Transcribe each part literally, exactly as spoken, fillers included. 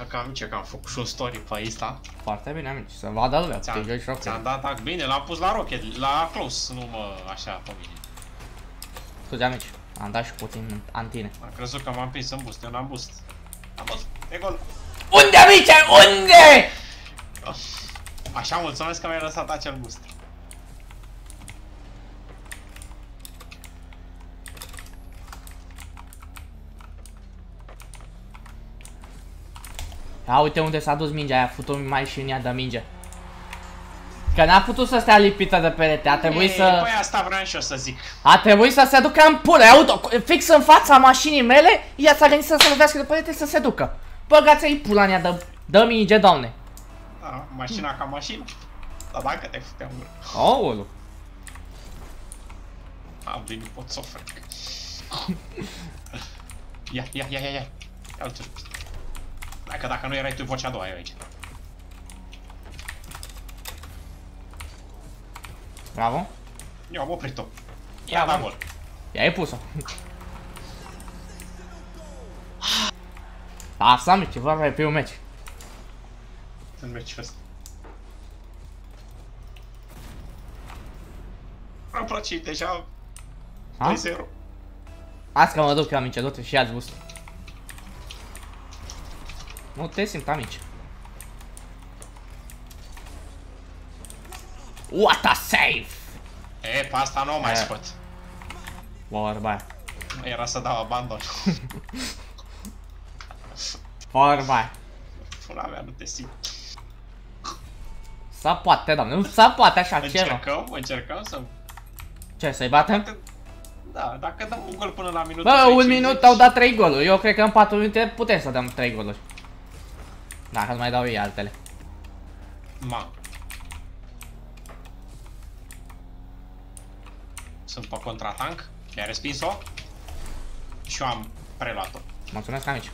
Dacă amice că am făcut și un story pe Insta. Foarte bine, amici, să vadă lumea, te joci Rocket. Ți-am dat tac, bine, l-am pus la Rocket, la close, nu mă așa pe mine. Scuze, amici, am dat și puțin antine. Am crezut că m-am prins în boost, eu n-am boost. Am boost, e gol. Unde, amice, unde? Așa, mulțumesc că mi-ai lăsat acel boost. Ia uite unde s-a dus mingea aia, futu mai și în ea de minge. Că n-a putut să stea lipită de perete, a trebuit să... Păi asta vreau și eu să zic. A trebuit să se ducă în pulă, auto, fix în fața mașinii mele, ea s-a gândit să se lovească de perete să se ducă. Băgați-i pula în ea de, de minge, doamne. Da, mașina ca mașină. Dar dacă te futea în gură. Aoleu. Am venit, pot să o frec. Ia, ia, ia, ia, ia. Ia uite. Hai că dacă nu erai tu vocea a doua, eu aici. Bravo. Eu am oprit-o. Ia da gol. Ia ai pus-o. Asta mi ceva mai pe un meci. În meciul ăsta. Am plăcit deja trei zero. Azi că mă duc eu, amice, du-te și ia-ți boost. Nu te simt, amici. What a save! E, pe asta nu o mai scot. Vorba aia. Era să dau abandon. Vorba aia. Pula mea, nu te simt. Să poate, doamne, nu să poate așa ceva. Încercăm, încercăm să... Ce, să-i batem? Da, dacă dăm un gol până la minutul Bă, un minut au dat trei goluri. Eu cred că în patru minute putem să dăm trei goluri. Dacă nu mai dau ei altele. Ma. Sunt pe contratank. Mi-a respins-o. Și eu am preluat-o. Mulțumesc, amici.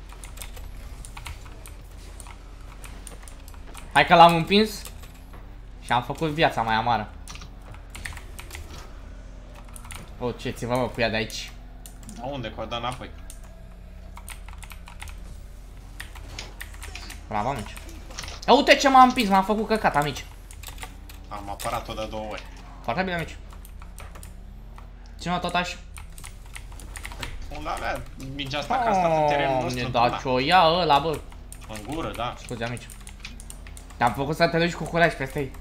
Hai că l-am împins. Și am făcut viața mai amară. O, ce ți-vă mă cu ea de aici? Da, unde? Că o dă înapoi. Bravo, amici. Ia uite ce m-am împins, m-am făcut căcat, amici. Am apărat-o de două ori. Foarte bine, amici. Ține-o tot așa. Pula mea, mingea asta ca asta pe terenul nostru. Da, ce-o ia ăla, bă. În gură, da. Scuze, amici. Te-am făcut să te duci cu curaj peste ei.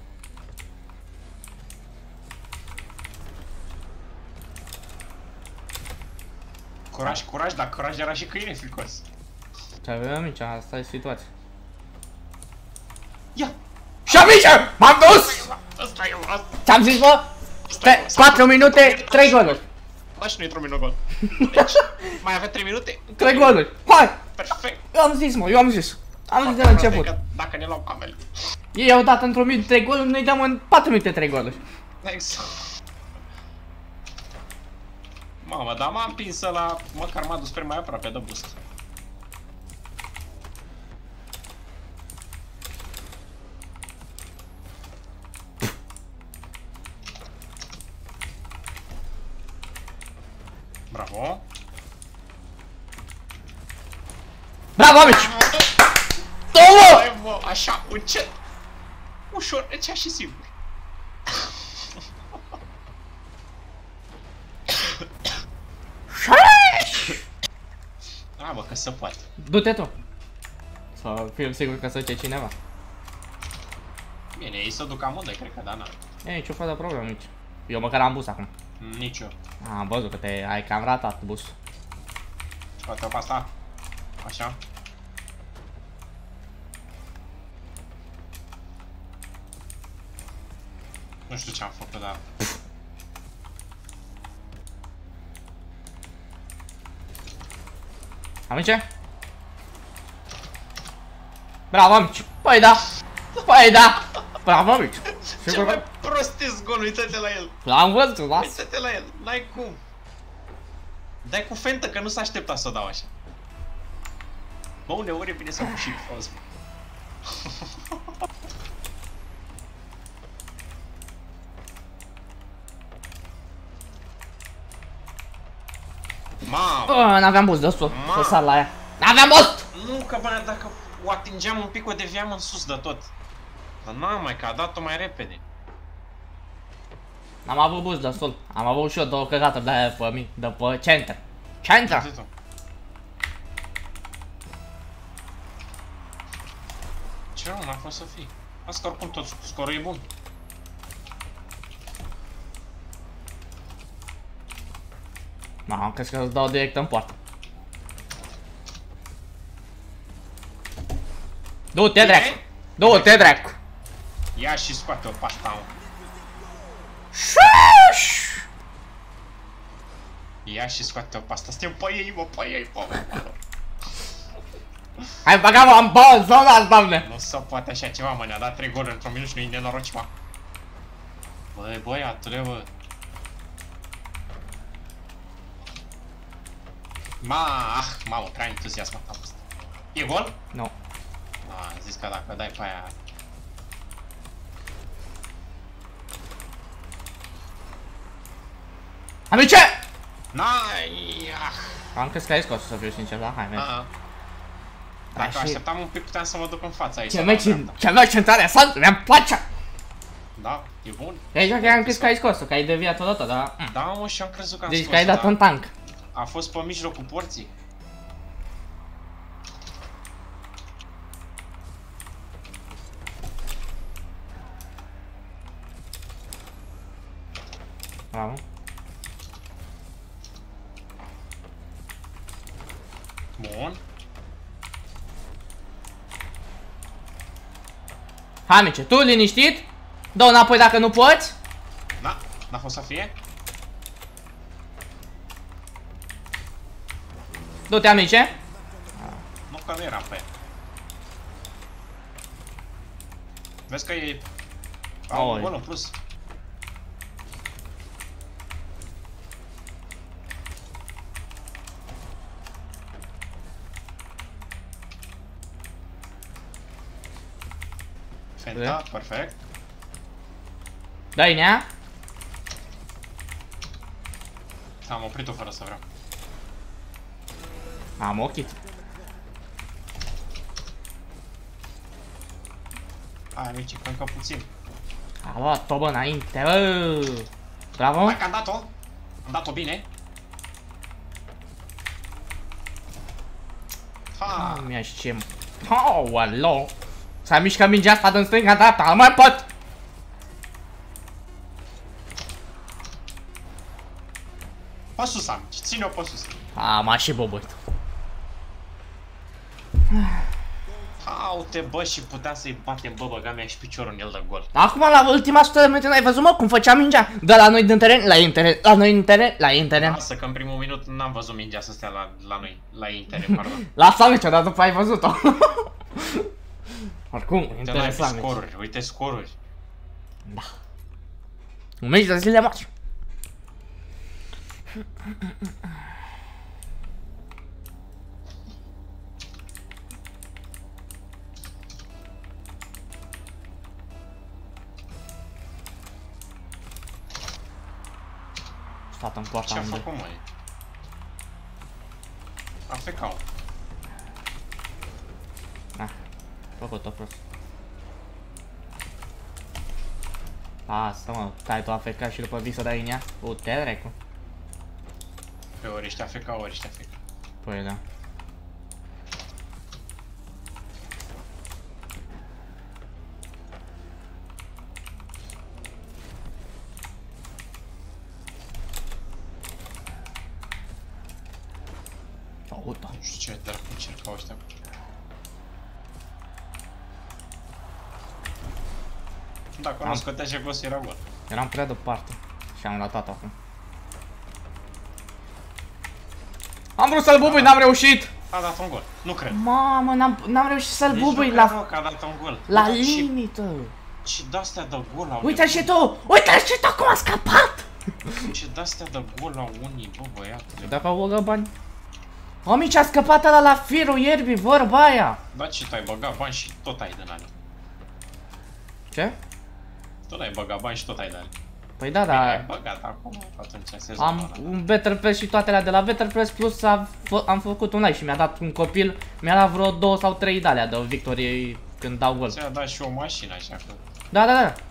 Curaj, curaj, dar curaj era și câine fricos. Ce avem, amici, asta e situația. Ia! Și amici, m-am dus! Asta e, asta. Ți-am zis, bă, patru minute, trei goluri. Da, și nu intră un gol. Deci, mai avea trei minute? trei goluri. Hai! Perfect. Eu am zis, mă, eu am zis. Am zis de la început. Dacă ne luăm camele. Ei au dat într-o minute trei goluri, noi dăm în patru minute trei goluri. Exact. Mamă, dar m-am împins la... Măcar m-a dus spre mai aproape de boost. Bravo. Bravo, amici! Două! Hai, bă, așa, încet. Ușor, încet și sigur. Ah, bă, că se poate. Du-te tu. Să fiu sigur că se duce cineva. Bine, ei se duc amândoi, cred că, dar n-ar. E niciun fel de problemă, mici. Eu măcar am bus acum. Nici eu. Am văzut că te ai cam ratat bus. Scoate-o pe asta. Așa. Nu știu ce am făcut, dar... Amice? Bravo, amici! Păi da! Păi da! Bravo, amici! Cel mai prostesc gol, uite-te la el! L-am văzut, las! Uite-te la el, n-ai cum! Dai cu fentă, că nu s-a așteptat să o dau așa. Bă, uneori e bine să pui și frumos. Mamă! N-aveam boost destul să sar la ea. N-aveam boost! Nu, că bă, dacă o atingeam un pic, o deviam în sus de tot. Dar n-am mai, că a dat-o mai repede. Am avut boost destul. Am avut și eu două căcaturi de-aia pe mine, de pe center. Center! Atât-o. Ce rău, n-a fost să fie. Asta oricum tot scorul e bun. Aha, crezi că îți dau direct în poartă. Du-te, dracu! Du-te, dracu! Ia și scoate-o pe asta, mă. Ia și scoate-o pe asta. Suntem pe ei, mă, pe ei, mă. Hai băga, mă, am bă, zona, doamne! Nu se poate așa ceva, mă, ne-a dat trei goluri într-un minut și nu-i nenoroci, mă. Băi, băiatule, bă. Ma, ah, mamă, prea entuziasmat am fost. E gol? Nu. A, am zis că dacă dai pe aia... Amice! N-ai, ah. Am crezut că ai scos, să fiu sincer, da? Hai, mergi. A-a. Dacă așteptam un pic, puteam să mă duc în fața aici. Ce meci, ce meci interesant, mi-am place! Da, e bun. Deci că am crezut că ai scos-o, că ai deviat odată, dar... Da, mă, și am crezut că am Deci scos-o, că ai dat dar un tank. a fost pe mijlocul porții. Bravo. Bun. Hai, amice, tu liniștit? Dă înapoi dacă nu poți. Da, n-a fost să fie? Du-te, amice. Nu, că nu era pe ea. Vezi că e... Au un gol în plus. Fenta, perfect. Dă-i nea. Am oprit-o fără să vreau. Am ochit. Hai, mici, încă puțin. A luat-o, bă, înainte, bă. Bravo. Hai că am dat-o. Am dat-o bine. Ha! Nu mi-aș ce... Oh, alo. S-a mișcat mingea asta din stânga dreapta, nu mai pot. Pe sus, amici, ține-o pe sus. A, m-a și bobuit. Haute, bă, și puteam să-i batem, bă, băga mea și piciorul în el de gol. Acum la ultima sută de metri n-ai văzut, mă, cum făcea mingea? De la noi din teren, la interen, la noi în teren, la interen. Lasă că în primul minut n-am văzut mingea să stea la, la noi, la interen, pardon. Lasă amice, dar după ai văzut-o. Oricum, Uite, interesant. scoruri, uite scoruri. Da. Un meci de zile mari. Stat în poarta Ce-a unde. făcut, măi? A fecat. Ah, făcut-o prost. Asta, mă, stai tu a fecat și după vii să dai în ea? U-te, dracu. Pe ori ești a fecat, ori ești a fecat. Păi da. Auto. Nu știu ce dracu încercau ăștia. Dacă nu scotea și gos, era gol. Eram prea departe și am ratat acum. Am vrut să-l bubui, n-am reușit! A dat un gol, nu cred. Mamă, n-am reușit să-l Nici bubui nu la... cred, că a dat un gol. La Și- limită! Și de-astea de gol au Uite-l și tu! Uite-l și tu cum a scăpat! Și de-astea de gol au unii, bă, băiatule. Dacă au băgat bani. Omici, a scăpat ăla la firul ierbii, vorba aia! Da, ce tu ai băgat bani și tot ai din ale. Ce? Tot ai băgat bani și tot ai de ale. Păi da, da. Ai băgat acum, atunci sezonul Am ăla. un Better Press și toate alea de la Better Press plus am, am făcut un live și mi-a dat un copil, mi-a dat vreo două sau trei de alea de victorie când dau gol. Ți-a dat și o mașină așa că... Da, da, da.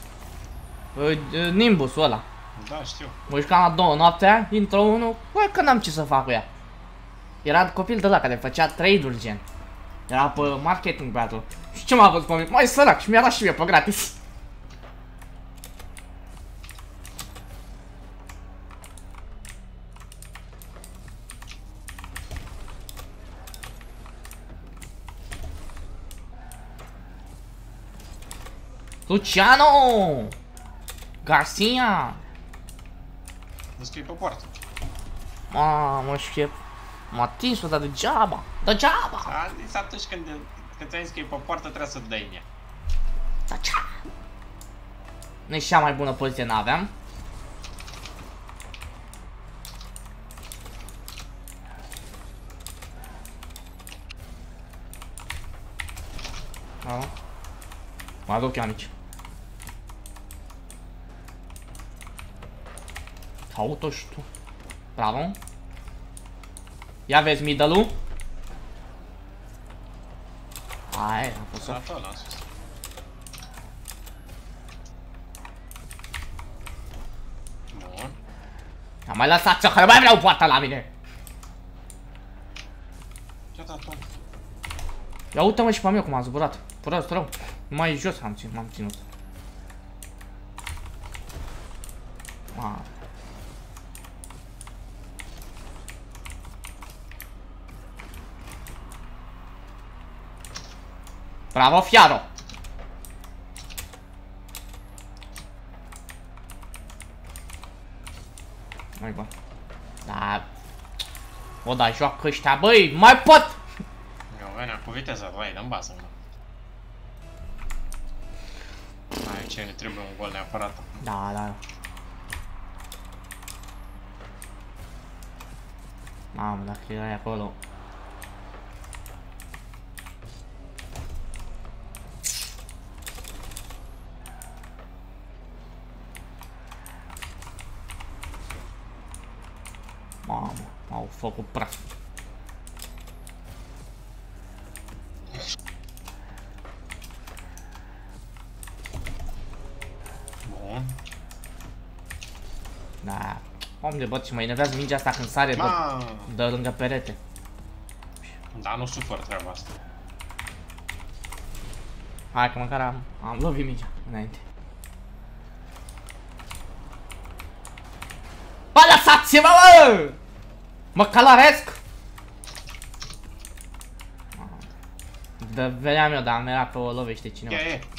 Nimbusul ăla. Da, știu. Mă jucam la două noaptea, intră unul, băi că n-am ce să fac cu ea. Era copil de la care făcea trade-uri gen. Era pe marketing battle. Și ce m-a văzut pe mine? Mai sărac și mi-a dat și mie pe gratis. Luciano! Garcia! Nu scrii pe poartă. Mamă, și m-a atins-o, dar degeaba! Degeaba! A zis atunci când, când ți-ai zis că e pe poartă trebuie să dai în ea. Degeaba! Nici cea mai bună poziție n-aveam. Da. Mă aduc eu amici. Auto și tu. Bravo. Ia vezi middle-ul. Hai, a fost o... Da, tot l-am spus. Bun. Am mai lăsat-o, că nu mai vreau poarta la mine. Ce-a dat tot? Ia uite-mă și pe mine cum am zburat. Prost rău. Mai jos am ținut, m-am ținut. Ma. Bravo, Fiaro! Mai bă. Da. O, da, joacă ăștia, băi, mai pot! Eu venea cu viteză, băi, dă-mi bază, mă. Hai, ce ne trebuie un gol neapărat. Da, da. Mamă, dacă erai acolo. Mamă, m-au făcut praf. Bun. Da. Om de băt și mă enervează mingea asta când sare de, de lângă perete. Da, nu sufăr treaba asta. Hai că măcar am, am lovit mingea înainte. Bă, lăsați-mă, bă! Mă călăresc! De vedeam eu, dar era pe o lovește cineva. Ia, e.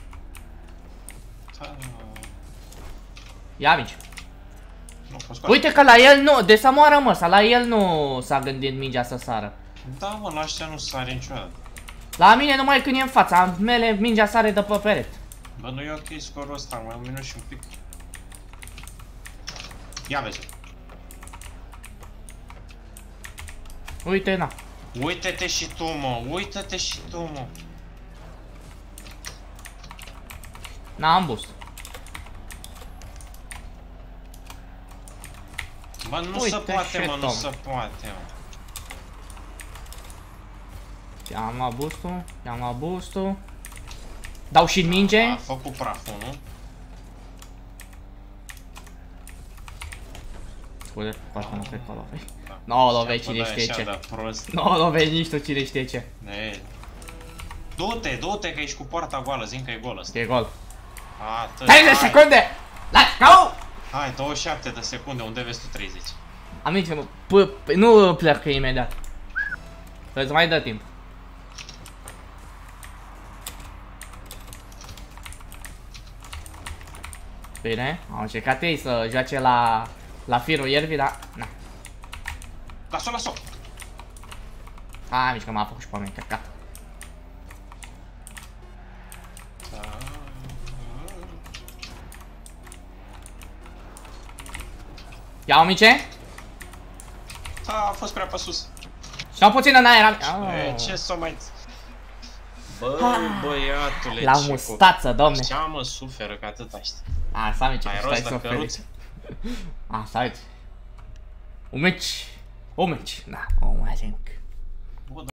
Ia mici. Nu, fost scoate. Uite că la el nu, de să moară mă, sau la el nu s-a gândit mingea să sară. Da, mă, la ăștia nu sare niciodată. La mine numai când e în fața mele, mingea sare de pe perete. Bă, nu e ok scorul ăsta, mai un minut și un pic. Ia vezi. Uite, na. Uită-te și tu, mă, uită-te și tu, mă. N-am boost. Bă, nu Uite se poate, și mă, nu Tom. se poate, mă. I-am luat boost-ul, i-am luat boost-ul. Dau și minge. A făcut praful, nu? Scuze, parcă nu cred că o lovei. Da. Nu o lovei, cine știe ce. Da, prost. Nu o lovei nici tu, cine știe ce. Ne. Du-te, du-te că ești cu poarta goală, zi că e gol ăsta. E gol. Atât. treizeci Hai. secunde! Let's go! Hai, douăzeci și șapte de secunde, unde vezi tu treizeci? Amici, nu pleacă imediat. Îți mai dă timp. Bine, au încercat ei să joace la, la firul ierbii, dar... Na. Las-o, las-o! Hai, mici, că m-a făcut și pe mine, căcat. Ia-o, mice! A, a fost prea pe sus. Și-o puțin în aer. E, ce să mai... Bă, băiatule, La ce mustață, cu... domne. Așa mă suferă că atât aștept. Asta uite, Ai stai rost să la oferi. căruțe? Asta uite. Umeci. Umeci. Da, o mai zic.